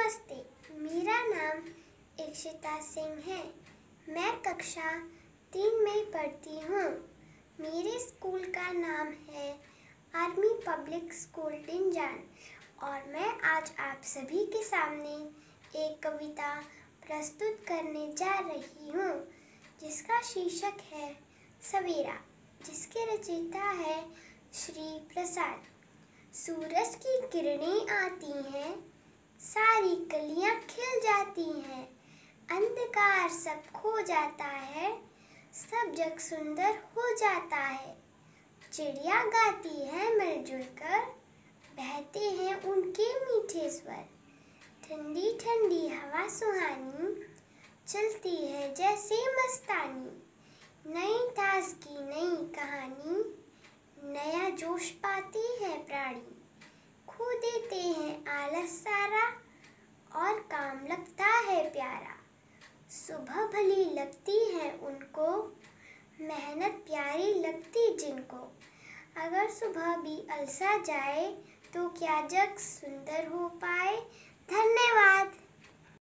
नमस्ते, मेरा नाम इक्षिता सिंह है। मैं कक्षा 3 में पढ़ती हूँ। मेरे स्कूल का नाम है आर्मी पब्लिक स्कूल डिंजान और मैं आज आप सभी के सामने एक कविता प्रस्तुत करने जा रही हूँ जिसका शीर्षक है सवेरा, जिसके रचयिता है श्री प्रसाद। सूरज की किरणें आती हैं, सारी कलियां खिल जाती हैं, अंधकार सब खो जाता है, सब जग सुंदर हो जाता है। चिड़िया गाती है मिलजुल कर, बहते हैं उनके मीठे स्वर। ठंडी ठंडी हवा सुहानी चलती है जैसे मस्तानी। नई ताजगी नई कहानी, नया जोश पाती है प्राणी। खो देते हैं आलस सारा और काम लगता है प्यारा। सुबह भली लगती है उनको, मेहनत प्यारी लगती जिनको। अगर सुबह भी अलसा जाए तो क्या जग सुंदर हो पाए। धन्यवाद।